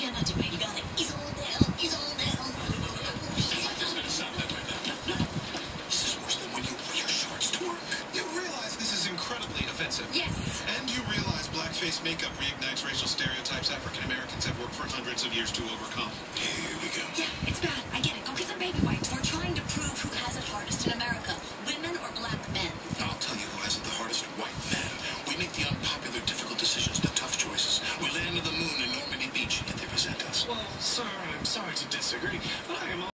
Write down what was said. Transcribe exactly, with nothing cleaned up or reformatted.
cannot do it. You gotta ease on down, ease on down. Stop that right now. No, no. This is worse than when you wore your shorts to work. You realize this is incredibly offensive. Yes. And you realize blackface makeup reignites racial stereotypes African Americans have worked for hundreds of years to overcome. Here we go. Yeah, it's bad. I get it. Go get some baby wipes. We're trying to prove who has it hardest in America. Women or black men. I'll tell you who has it the hardest. White men. We make the unpopular, difficult decisions, the tough choices. We land on the moon in Normandy Beach, yet they resent us. Well, sir, I'm sorry to disagree, but I am